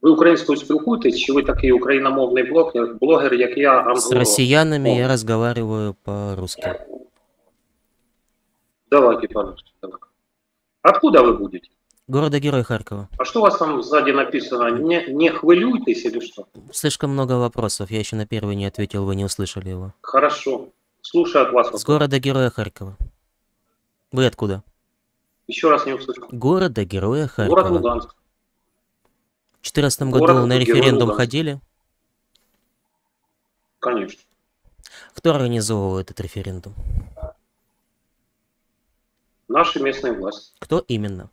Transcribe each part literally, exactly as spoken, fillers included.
Ви українською спілкуєтесь, чи ви такий україномовний блогер, блогер, як я, англо... С россиянами я разговариваю по-русски. Давайте, пожалуйста. Откуда вы будете? Города-герой Харькова. А что у вас там сзади написано? Не, не хвилюйтесь или что? Слишком много вопросов. Я еще на первый не ответил, вы не услышали его. Хорошо. Слушаю от вас. С города-героя Харькова. Вы откуда? Еще раз не услышал. Города-героя Харькова. Город Луганск. В две тысячи четырнадцатом Город году на Герой референдум Луганск. ходили? Конечно. Кто организовывал этот референдум? Наши местные власти. Кто именно?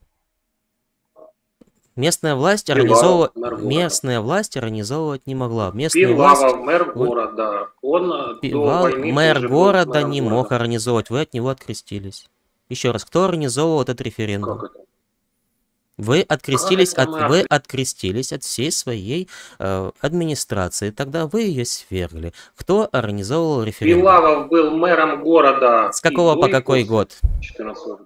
Местная власть Пилавов, организовывать... мэр города. Местная власть организовывать не могла. Местная Пилавов, власть... мэр Вы- города. Он до Пивал- войны Мэр тоже был города мэром не города. мог организовывать, вы от него открестились. Еще раз, кто организовывал этот референдум? Как это? Вы открестились, это от, мы вы откры- открестились от всей своей э, администрации, тогда вы ее свергли. Кто организовывал референдум? Пилавов был мэром города. С какого и до, по и какой после год? четырнадцатого.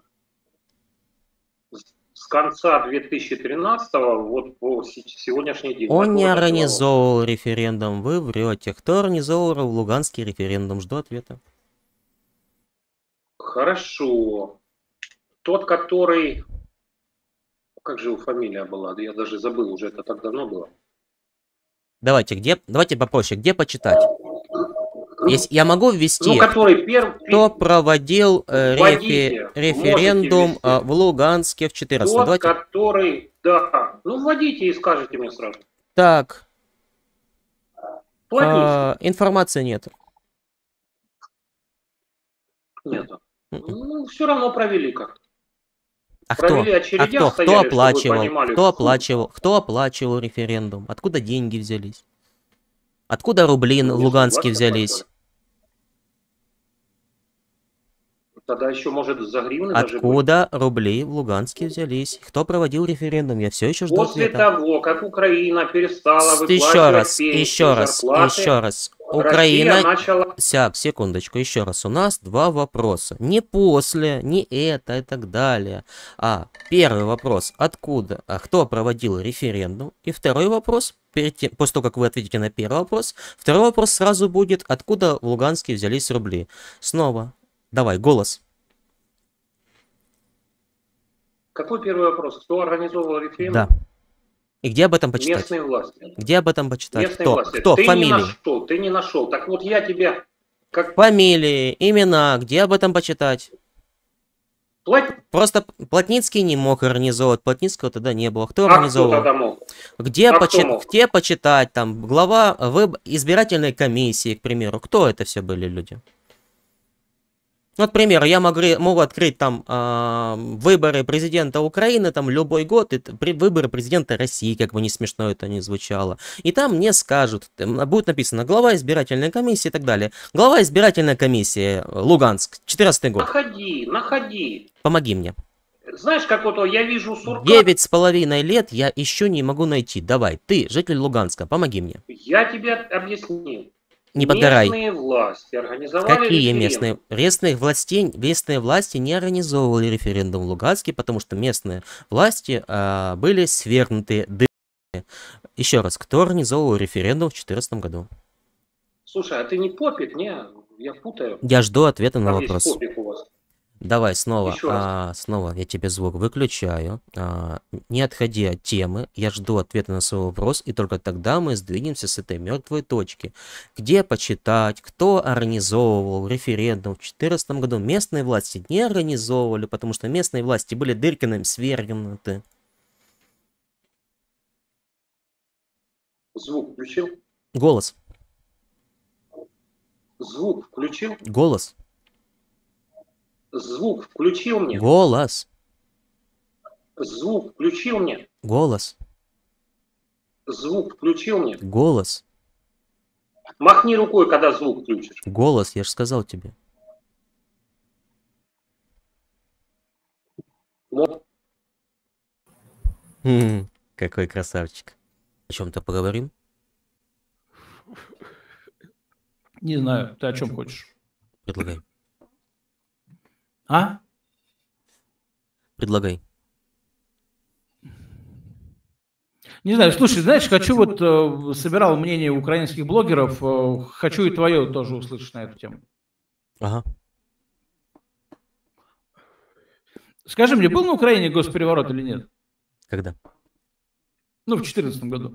С с конца две тысячи тринадцатого вот по се- сегодняшний день. Он мэр не города Пилавов. организовывал референдум, вы врете. Кто организовывал Луганский референдум? Жду ответа. Хорошо. Тот, который... Как же его фамилия была? Да я даже забыл, уже это так давно было. Давайте, где, давайте попроще, где почитать? Если я могу ввести, Ну, который первый... кто проводил э, рефе- Вводите, референдум можете э, ввести. в Луганске в четырнадцатом. Тот, Давайте. который... Да. Ну, вводите и скажите мне сразу. Так, Плотницкий. э, информации нет. Нету. Мгм. Ну, все равно провели как-то. А кто? Провели А очередях, кто? Кто стояли, чтобы вы оплачивал? понимали. Кто оплачивал? Кто оплачивал референдум? Откуда деньги взялись? Откуда рубли в Ну, Луганске власти взялись? оплачивали. Тогда еще, может, за гривны даже были. Откуда рубли в Луганске взялись? Кто проводил референдум? Я все еще жду После ответа. того, как Украина перестала С- выплачивать Еще раз, пенсии, еще раз, зарплаты, еще раз. Россия Украина... начала... Сяк, секундочку, еще раз. У нас два вопроса. Не после, не это и так далее. А первый вопрос, откуда, а кто проводил референдум? И второй вопрос, перед тем, после того, как вы ответите на первый вопрос, второй вопрос сразу будет, откуда в Луганске взялись рубли. Снова. Давай, голос. Какой первый вопрос? Кто организовывал референдум? Да. И где об этом почитать? Местные власти. Где об этом почитать? Местные Кто? власти. Кто? Ты не Фамилии? нашел, ты не нашел. Так вот я тебе как Фамилии, имена, где об этом почитать? платить, Просто Плотницкий не мог организовывать, Плотницкого тогда не было. Кто а кто организовывал? тогда мог? Где, А почи- кто мог? где почитать, там, глава выб- избирательной комиссии, к примеру. Кто это все были люди? Вот, к примеру, я могу, могу открыть там а, выборы президента Украины, там, любой год, это при- выборы президента России, как бы не смешно это ни звучало. И там мне скажут, там будет написано глава избирательной комиссии и так далее. Глава избирательной комиссии Луганск, четырнадцатый год. Находи, находи. Помоги мне. Знаешь, как вот я вижу сурка, Девять с половиной лет я еще не могу найти. Давай, ты, житель Луганска, помоги мне. я тебе объяснил. Не подгорай. Местные власти организовали Какие референдум. местные? Местные власти, местные власти не организовывали референдум в Луганске, потому что местные власти а, были свергнуты. Еще раз, кто организовывал референдум в две тысячи четырнадцатом году? Слушай, а ты не попик, не? Я путаю. Я жду ответа на Там есть вопрос. попик у вас. Давай снова, Еще раз. а, снова я тебе звук выключаю. А, не отходи от темы, я жду ответа на свой вопрос, и только тогда мы сдвинемся с этой мертвой точки. Где почитать, кто организовывал референдум в две тысячи четырнадцатом году? Местные власти не организовывали, потому что местные власти были Дыркиным свергнуты. Звук включил? Голос, Звук включил? голос, Звук включил мне? голос, Звук включил мне? голос, Звук включил мне? голос, Махни рукой, когда звук включишь. голос, я же сказал тебе. Вот. Хм, какой красавчик. О чем-то поговорим? Не знаю, ты о чем хочешь? Предлагай. А? Предлагай. Не знаю, слушай, знаешь, хочу вот, э, собирал мнение украинских блогеров, э, хочу и твое тоже услышать на эту тему. Ага. Скажи мне, был на Украине госпереворот или нет? Когда? Ну, в две тысячи четырнадцатом году.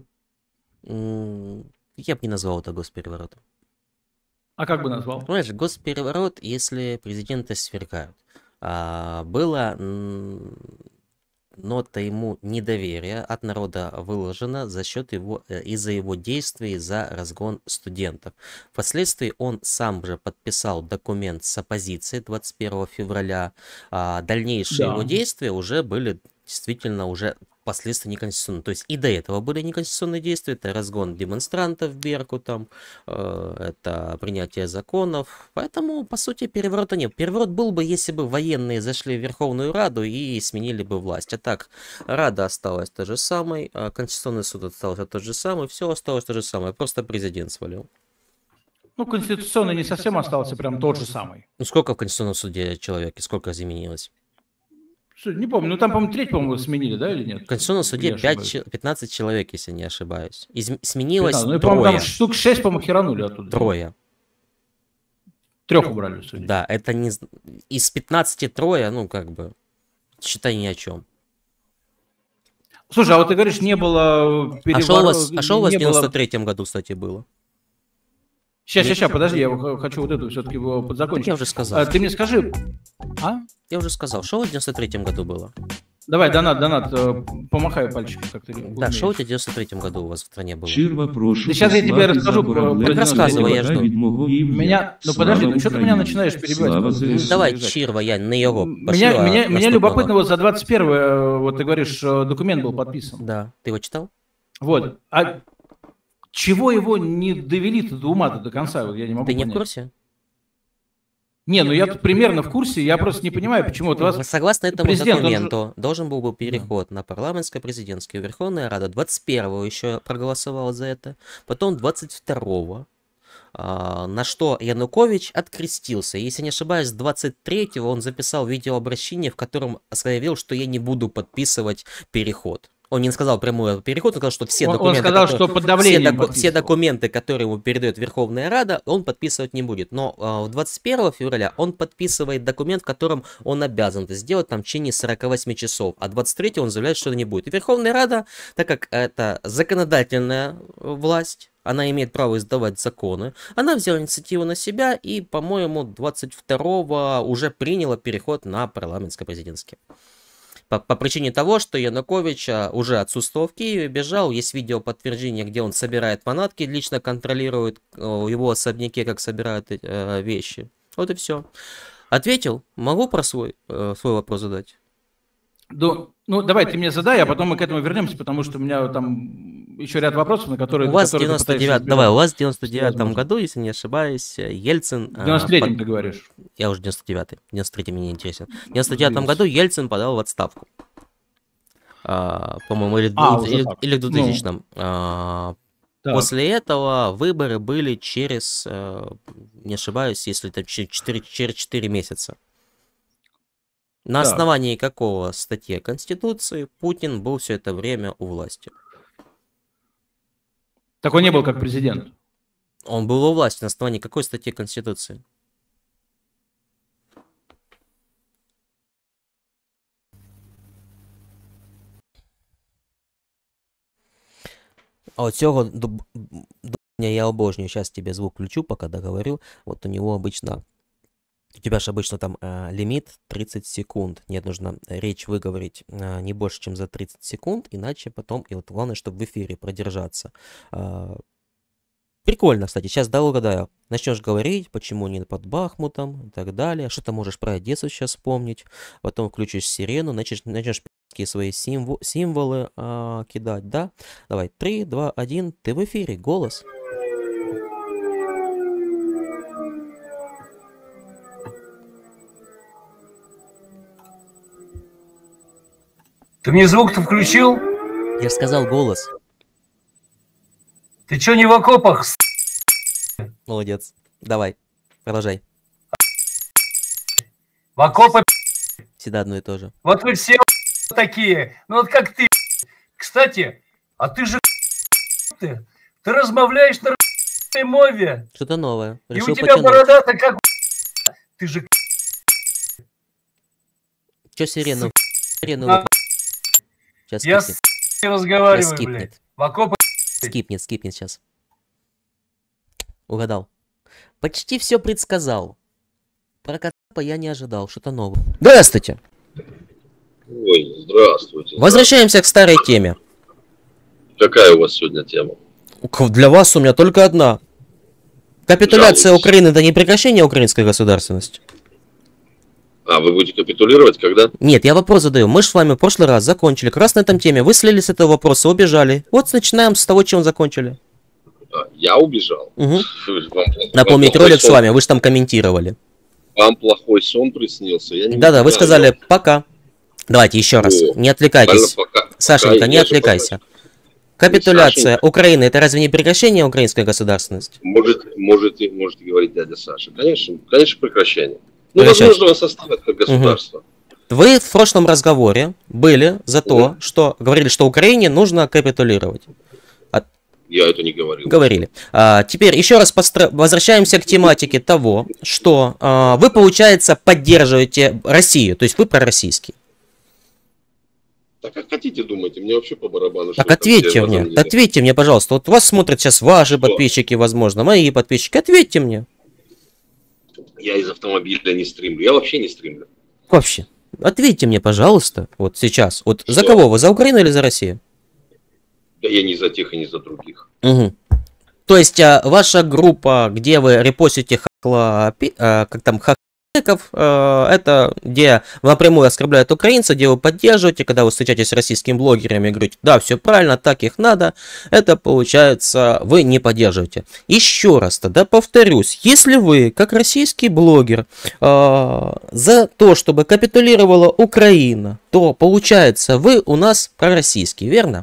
М, Я бы не назвал это госпереворотом. А как бы назвал? Понимаешь, госпереворот, если президенты свергают. А, было м, нота ему недоверия от народа выложена за счет его, э, из-за его действий за разгон студентов. Впоследствии он сам же подписал документ с оппозицией двадцать первого февраля. А дальнейшие его Да. действия уже были действительно уже впоследствии неконституционные. То есть и до этого были неконституционные действия. Это разгон демонстрантов Беркутом, э, это принятие законов. Поэтому, по сути, переворота нет. Переворот был бы, если бы военные зашли в Верховную Раду и сменили бы власть. А так, Рада осталась та же самой, а Конституционный суд остался тот же самый, все осталось то же самое. Просто президент свалил. Ну, конституционный не совсем остался прям тот же самый. Ну, сколько в Конституционном суде человек и сколько изменилось? Не помню, ну там, по-моему, треть, по-моему, сменили, да, или нет? В Конституционном суде Я пять, ошибаюсь. че- пятнадцать человек, если не ошибаюсь. Изм- сменилось пятнадцать. Ну, и, по-моему, трое. там штук шесть, по-моему, херанули оттуда. Трое. Трех убрали, судя. Да, это не... з- из пятнадцати трое, ну, как бы, считай ни о чем. Слушай, а вот ты говоришь, не было А переворота. что у вас, а шо у вас в не было... девяносто третьем году, кстати, было? Сейчас, сейчас, сейчас, подожди, я х- хочу вот эту все-таки Так подзакончить. я уже сказал. А, ты мне скажи, а? Я уже сказал, что у вас в девяносто третьем году было? Давай, донат, донат, э, помахай пальчиком, как ты Да, что у умеешь. тебя в девяносто третьем году у вас в стране было? Щиро прошу Да щас я тебе послати расскажу про- заборони про Так рассказывай, я вода жду. від мого ім'я. Меня, ну Слава подожди, ну что ты меня Україні! начинаешь перебивать? Слава как бы, ЗСУ! Ну, давай, перебежать? Чирва, я на его Меня, пошлю, а меня, меня наступного. любопытно, вот за двадцать первое, вот ты говоришь, э, документ был подписан. Да, ты его читал? Вот, а чего его не довели-то до ума-то до конца, вот я не могу Ты не в понять. курсе? Не, ну я тут примерно в курсе, я просто не понимаю, почему вот у вас... Согласно этому президент, он же- документу, должен был бы переход на парламентско-президентский. Верховная Рада двадцать первого еще проголосовала за это, потом двадцать второго, а, на что Янукович открестился. Если не ошибаюсь, двадцать третьего он записал видеообращение, в котором заявил, что я не буду подписывать переход. Он не сказал прямой переход, он сказал, что все Он- он документы, сказал, которые, что под давлением все, доку- все подписывал. документы, которые ему передает Верховная Рада, он подписывать не будет. Но а, двадцать первого февраля он подписывает документ, в котором он обязан это сделать там, в течение сорока восьми часов. А двадцать третьего он заявляет, что это не будет. И Верховная Рада, так как это законодательная власть, она имеет право издавать законы, она взяла инициативу на себя и, по-моему, двадцать второго уже приняла переход на парламентско-президентский. По, по причине того, что Янукович а, уже отсутствовал в Киеве, бежал, есть видео подтверждение, где он собирает манатки, лично контролирует э, его особняке, как собирают э, вещи. Вот и все. Ответил? Могу про свой, э, свой вопрос задать? Ну, ну, давай ты мне задай, а потом мы к этому вернемся, потому что у меня там еще ряд вопросов, на которые... У вас в которые ты девяносто пытаешься девятом, избежать. давай, у вас в девяносто девятом возможно. году, если не ошибаюсь, Ельцин... В а, девяносто третьем под- ты говоришь. Я уже девяносто девятый, девяносто третий мне не интересен. В девяносто девятом году Ельцин подал в отставку. А, по-моему, или, А, или- уже или- так. или в двухтысячном. А, Так. После этого выборы были через, э, не ошибаюсь, если это через четыре, через четыре месяца. На Так. основании какого статьи Конституции Путин был все это время у власти? Так он не был как президент. Он был у власти на основании какой статьи Конституции? А от цього дуб- дубня я обожнюю. Сейчас тебе звук включу, пока договорю. Вот у него обычно... У тебя же обычно там э, лимит тридцать секунд. Нет, нужно речь выговорить э, не больше, чем за тридцать секунд, иначе потом... И вот главное, чтобы в эфире продержаться. А, прикольно, кстати. Сейчас да угадаю. Начнешь говорить, почему не под Бахмутом и так далее. Что ты можешь про Одессу сейчас вспомнить. Потом включишь сирену, начнешь, начнешь пи***ки свои символ, символы а, кидать, да? Давай, три, два, один. Ты в эфире, голос. Ты мне звук-то включил? Я же сказал голос. Ты чё не в окопах? с***? Молодец. Давай, продолжай. В окопы? Всегда одно и то же. Вот вы все такие. Ну вот как ты. Кстати, А ты же ты, ты размовляешь на мове. Что-то новое. И Решил у тебя потянуть. борода-то как ты же Че сирену? Сирену А, выключи. Сейчас я скипнет. с не Сейчас разговариваю, блядь. скипнет. В окопы. Скипнет, скипнет сейчас. Угадал. Почти все предсказал. Про Кацапа я не ожидал. Что-то новое. Здравствуйте. Ой, здравствуйте. Возвращаемся к старой теме. Какая у вас сегодня тема? К- Для вас у меня только одна. Капитуляция Жалуйтесь. Украины — это не прекращение украинской государственности? А, вы будете капитулировать когда? Нет, я вопрос задаю. Мы же с вами в прошлый раз закончили как раз на этом теме. Вы слили с этого вопроса, убежали. Вот начинаем с того, чем закончили. А, я убежал. Угу. Вам, Напомнить вам ролик с сон- вами, вы же там комментировали. Вам плохой сон приснился. Я не Да-да, вы знаю, сказали но- пока. Давайте еще раз. О, Не отвлекайтесь. Правильно, пока. Сашенька, Пока не я же отвлекайся. пока- Капитуляция Сашенька. Украины — это разве не прекращение украинской государственности? Может, можете, можете говорить дядя Саша. Конечно, конечно, прекращение. Ну, Прекращать. возможно, вас оставят как государство. Вы в прошлом разговоре были за то, что говорили, что Украине нужно капитулировать. Я это не говорил. Говорили. А, теперь еще раз постро- возвращаемся к тематике того, что а, вы, получается, поддерживаете Россию, то есть вы пророссийский. Так как хотите, думайте, мне вообще по барабану. Так что там ответьте все мне, возомнили. ответьте мне, пожалуйста. Вот вас смотрят сейчас ваши Что? подписчики, возможно, мои подписчики. Ответьте мне. Я из автомобиля не стримлю. Я вообще не стримлю. Вообще. Ответьте мне, пожалуйста, вот сейчас. Вот за Что? кого вы? За Украину или за Россию? Да я не за тех и не за других. Угу. То есть а, ваша группа, где вы репостите хахла, пи- а, как там, хахликов, а, это где напрямую оскорбляют украинцев, где вы поддерживаете, когда вы встречаетесь с российскими блогерами и говорите, да, все правильно, так их надо, это получается, вы не поддерживаете. Еще раз тогда повторюсь, если вы, как российский блогер, а, за то, чтобы капитулировала Украина, то получается, вы у нас пророссийский, верно?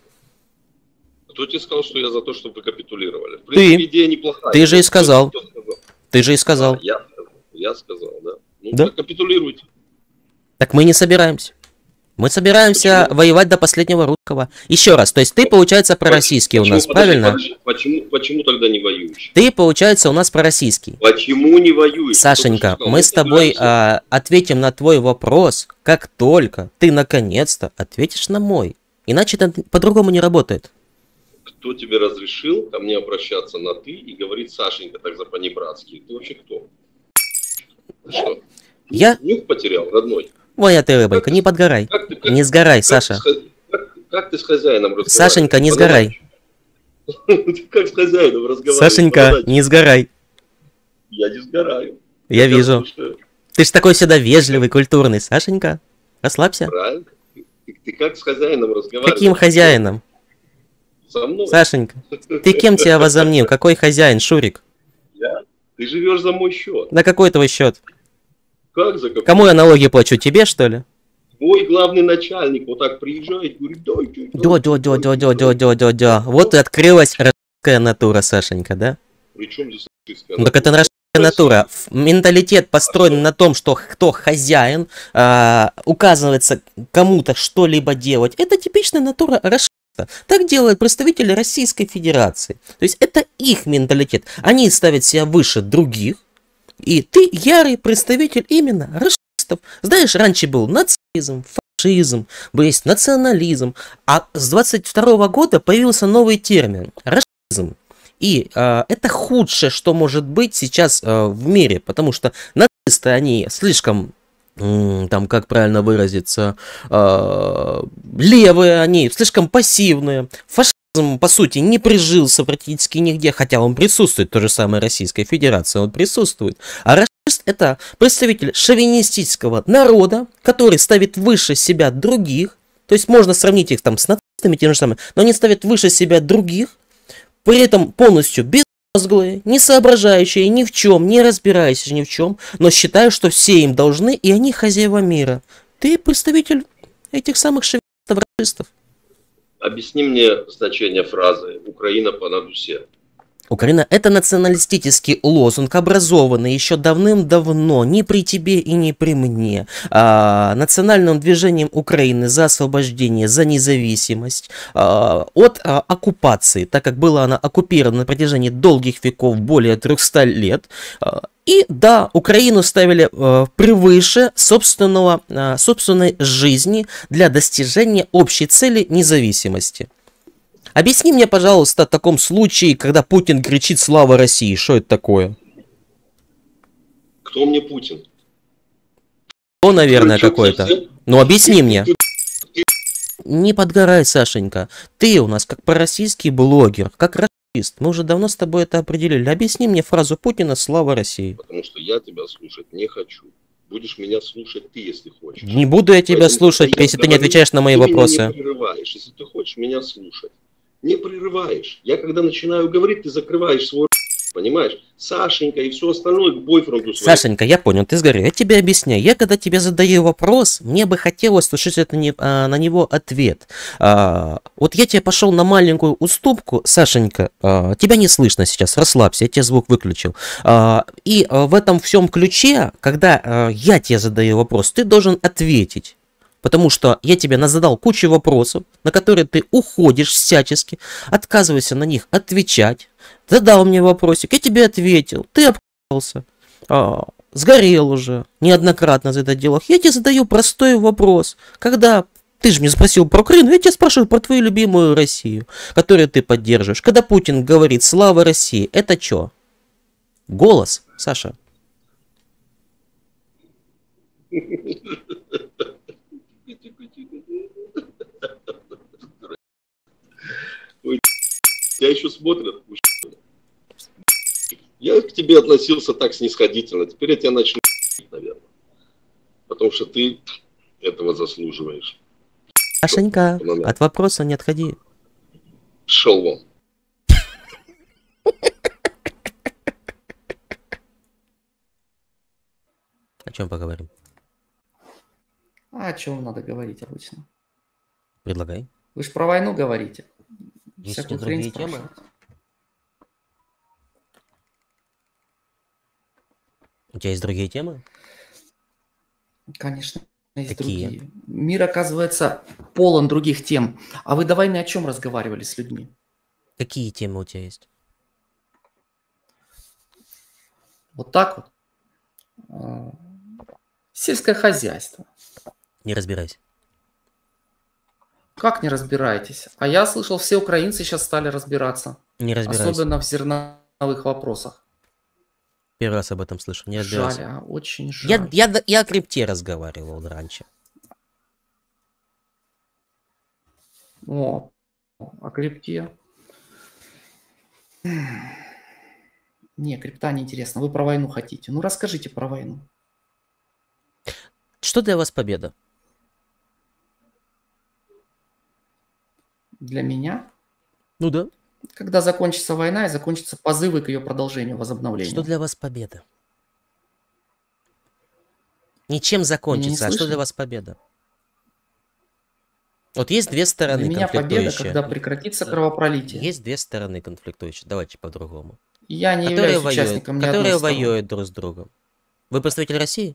Кто тебе сказал, что я за то, чтобы вы капитулировали? В принципе, идея неплохая. Ты же и сказал. Кто сказал? Ты же и сказал. А, я, я сказал, да. Ну, Да? так капитулируйте. Так мы не собираемся. Мы собираемся Почему? воевать до последнего русского. Еще раз, то есть ты, получается, пророссийский у Почему- нас, подожди, правильно? подожди, Почему, почему тогда не воюешь? Ты, получается, у нас пророссийский. Почему не воюешь? Сашенька, Кто-то сказал, мы с тобой собираемся. а, ответим на твой вопрос, как только ты наконец-то ответишь на мой. Иначе это по-другому не работает. Кто тебе разрешил ко мне обращаться на ты и говорить, Сашенька, так за по-небратски? Ты вообще кто? Ты что? Я? Нюх потерял, родной. Моя ты рыбонька, не подгорай. Как ты, как- Не сгорай, как Саша. ты с хо- Как, как ты с хозяином разговариваешь? Сашенька, не сгорай. Ты как с хозяином разговариваешь? Сашенька, Бородач? не сгорай. Я не сгораю. Я вижу. слушаю. Ты ж такой всегда вежливый, культурный. Сашенька, расслабься. Правильно? Ты, ты- ты как с хозяином разговариваешь? Каким хозяином? Со мной. Сашенька, ты кем тебя возомнил? Какой хозяин, Шурик? Я? Ты живешь за мой счет. На какой твой счет? Как за какой? Кому я налоги плачу? Тебе, что ли? Твой главный начальник вот так приезжает, говорит, дай, дай, дай, Дё, дё, дё, дё, дё, дё, дё, дё, дё. Вот и открылась российская натура, Сашенька, да? Причем здесь российская Ну так это натура? российская натура. Ф- Менталитет построен на том, что кто хозяин, а, указывается кому-то что-либо делать. Это типичная натура расиста. Так делают представители Российской Федерации. То есть это их менталитет. Они ставят себя выше других. И ты ярый представитель именно расистов. Знаешь, раньше был нацизм, фашизм, есть национализм. А с двадцать второго года появился новый термин – расизм. И э, это худшее, что может быть сейчас э, в мире, потому что нацисты, они слишком, м, там, как правильно выразиться, э, левые, они слишком пассивные. Фашизм, по сути, не прижился практически нигде, хотя он присутствует, то же самое Российская Федерация, он присутствует. А расист — это представитель шовинистического народа, который ставит выше себя других, то есть можно сравнить их там с нацистами, тем же самым, но они ставят выше себя других, при этом полностью безмозглые, не соображающие ни в чем, не разбирающиеся ни в чем, но считают, что все им должны, и они хозяева мира. Ты представитель этих самых шовинистов, расистов. Объясни мне значение фразы «Украина понад усе». Украина — это националистический лозунг, образованный еще давным-давно, не при тебе и не при мне, а, национальным движением Украины за освобождение, за независимость а, от а, оккупации, так как была она оккупирована на протяжении долгих веков, более трехсот лет. А, и да, Украину ставили а, превыше собственного, а, собственной жизни для достижения общей цели независимости. Объясни мне, пожалуйста, в таком случае, когда Путин кричит «Слава России», что это такое? Кто мне Путин? То, наверное, Ты какой-то. совсем? Ну, объясни Ты- мне. ты- Не подгорай, Сашенька. Ты у нас как пророссийский блогер, как расист. Мы уже давно с тобой это определили. Объясни мне фразу Путина «Слава России». Потому что я тебя слушать не хочу. Будешь меня слушать ты, если хочешь. Не буду я тебя Поэтому, слушать, когда я если ты не говорю, отвечаешь на мои ты вопросы. меня не прерываешь, если ты хочешь меня слушать. Не прерываешь. Я когда начинаю говорить, ты закрываешь свой рот, понимаешь? Сашенька и все остальное к бойфренду своему. Сашенька, я понял, ты сгорел. Я тебе объясняю. Я когда тебе задаю вопрос, мне бы хотелось услышать на, не- а, на него ответ. А, вот я тебе пошел на маленькую уступку, Сашенька, а, тебя не слышно сейчас, расслабься, я тебе звук выключил. А, и а, в этом всем ключе, когда а, я тебе задаю вопрос, ты должен ответить. Потому что я тебе задал кучу вопросов, на которые ты уходишь всячески, отказываешься на них отвечать. Задал мне вопросик, я тебе ответил, ты обкался, а, сгорел уже неоднократно за это дело. Я тебе задаю простой вопрос. Когда ты же мне спросил про Украину, я тебя спрашиваю про твою любимую Россию, которую ты поддерживаешь. Когда Путин говорит «Слава России», это что? Голос, Саша? Тебя еще смотрят. Я к тебе относился так снисходительно. Теперь я тебя начну, наверное. Потому что ты этого заслуживаешь. Сашенька, от вопроса не отходи. Шел вон. О чем поговорим? А о чем надо говорить обычно? Предлагай. Вы же про войну говорите. Есть Всякую ли хрень другие темы? спрашиваете. У тебя есть другие темы? Конечно, есть Какие? другие. Мир, оказывается, полон других тем. А вы до войны о чем разговаривали с людьми? Какие темы у тебя есть? Вот так вот. А, Сельское хозяйство. Не разбирайся. Как не разбираетесь? А я слышал, все украинцы сейчас стали разбираться. Не разбирайся. Особенно в зерновых вопросах. Первый раз об этом слышу. Не Жаль, разбирайся. а очень жаль. Я, я, я о крипте разговаривал раньше. О, о крипте. Не, крипта не интересно. Вы про войну хотите. Ну, расскажите про войну. Что для вас победа? Для меня, Ну да. когда закончится война и закончатся позывы к ее продолжению, возобновлению. Что для вас победа? Ничем Меня не закончится, а что слышно? для вас победа? Вот есть две Для стороны меня победа, конфликтующие. когда прекратится кровопролитие. Есть две стороны конфликтующие. Давайте по-другому. Я не Которые являюсь воюют, участником ни которые одной из сторон. воюют друг с другом. Вы представитель России?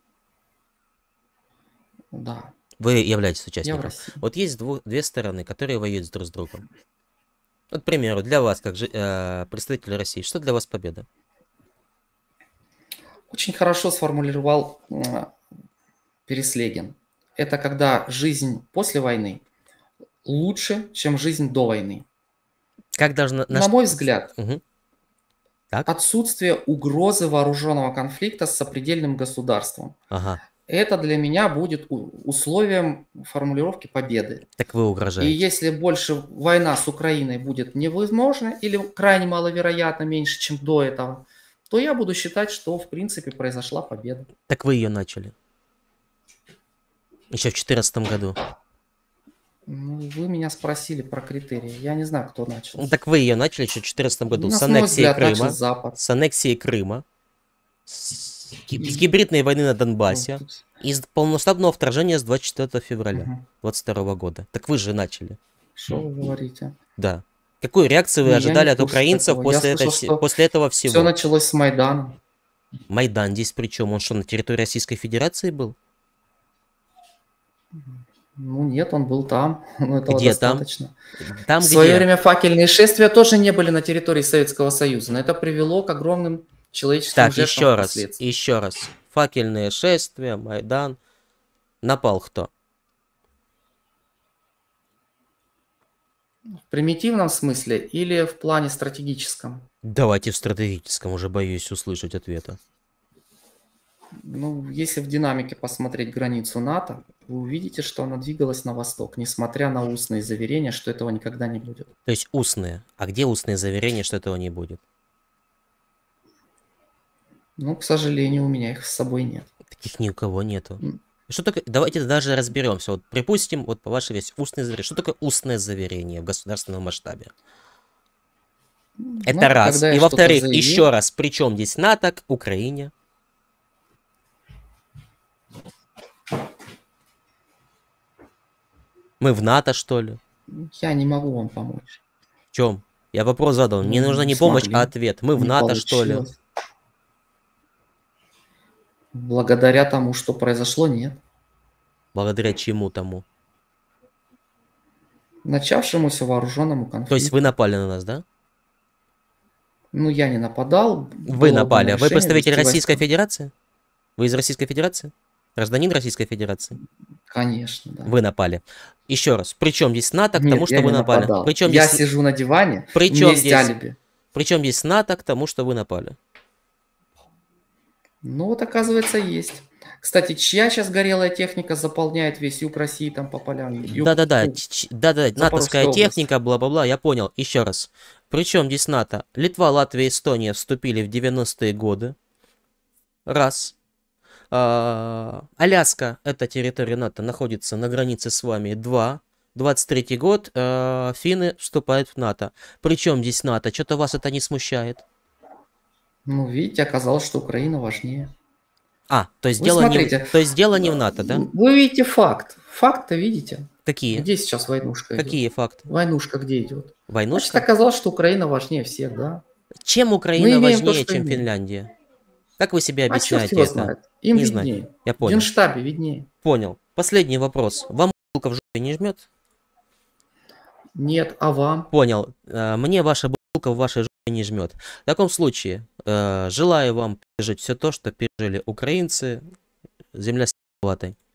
Да, Вы являетесь я в участником. России. Вот есть дву- две стороны, которые воюют друг с другом. Вот, к примеру, для вас, как жи- э, представитель России, что для вас победа? Очень хорошо сформулировал э, Переслегин. Это когда жизнь после войны лучше, чем жизнь до войны. Как должна... На мой взгляд, Мгм. Так? отсутствие угрозы вооруженного конфликта с сопредельным государством. Ага. Это для меня будет у- условием формулировки победы. Так вы И угрожаете. если больше война с Украиной будет невозможна или крайне маловероятно, меньше, чем до этого, то я буду считать, что в принципе произошла победа. Так вы ее начали. Еще в четырнадцатом году. Ну, вы меня спросили про критерии. Я не знаю, кто начал. Ну, так вы ее начали еще в четырнадцатом году. На С мой аннексией взгляд, начал Крыма. Запад. С аннексией Крыма. С, ги- с гибридной войны на Донбассе. Ну, тут- И с полномасштабного вторжения с двадцать четвёртого февраля Мгм. двадцать второго года. Так вы же начали. Что вы говорите? Да. Какую реакцию вы Ну, я ожидали не от в курсе украинцев такого. Я после, этой, слышал, все- что после этого все всего? началось с Майдана. Майдан здесь при чем? Он что, на территории Российской Федерации был? Ну нет, он был там, но этого Где там? достаточно. Там В свое где? время факельные шествия тоже не были на территории Советского Союза, но это привело к огромным человеческим Так, жертвам еще раз, впоследствии. еще раз. Факельные шествия, Майдан. Напал кто? В примитивном смысле или в плане стратегическом? Давайте в стратегическом, уже боюсь услышать ответа. Ну, если в динамике посмотреть границу НАТО, вы увидите, что она двигалась на восток, несмотря на устные заверения, что этого никогда не будет. То есть устные. А где устные заверения, что этого не будет? Ну, к сожалению, у меня их с собой нет. Таких ни у кого нету. М. Что такое? Давайте даже разберемся. Вот припустим, вот по вашей версии, устное заверение. Что такое устное заверение в государственном масштабе? Это Ну, раз. когда я И что-то во-вторых, заявил- еще раз, при чем здесь НАТО к Украине? Мы в НАТО, что ли? Я не могу вам помочь. В чем? Я вопрос задал. Мне Ну, нужна не не помощь, смогли. а ответ. Мы в Не НАТО, что ли? получилось. Благодаря тому, что произошло, нет. Благодаря чему тому? Начавшемуся вооруженному конфликту. То есть вы напали на нас, да? Ну, я не нападал. Вы было напали. дано Вы решение представитель вести Российской войска. Федерации? Вы из Российской Федерации? Гражданин Российской Федерации? Конечно, да. Вы напали. Еще раз. Причем здесь НАТО к Нет, тому, что я вы не напали? нападал. Причем Я здесь... сижу на диване, Причем у меня есть здесь- алиби. Причем здесь НАТО к тому, что вы напали? Ну вот, оказывается, есть. Кстати, чья сейчас горелая техника заполняет весь юг России там по полям? Юг- Да-да-да, ну, ч- ч- да-да, натовская Запорожская область. техника, бла-бла-бла, я понял. Еще раз. Причем здесь НАТО? Литва, Латвия, Эстония вступили в девяностые годы. Раз. А, Аляска, это территория НАТО, находится на границе с вами. Два. двадцать третий год, а, финны вступают в НАТО. Причем здесь НАТО? Что-то вас это не смущает? Ну, видите, оказалось, что Украина важнее. А, то есть, Вы дело не, смотрите. то есть дело не в НАТО, да? Вы видите факт. Факт-то видите. Какие? Где сейчас войнушка идет? Какие факты? Войнушка где идет? Значит, Войнушка? оказалось, что Украина важнее всех, да? Чем Мы Украина имеем то, важнее, что чем имеем. Финляндия? Как вы себе А черт объясняете его это? знает. Им Не знаю. виднее. Я В понял. Генштабе виднее. Понял. Последний вопрос. Вам бутылка в жопе не жмет? Нет, а вам? Понял. Э, Мне ваша бутылка в вашей жопе не жмет. В таком случае, э, желаю вам пережить все то, что пережили украинцы. Земля с ватой.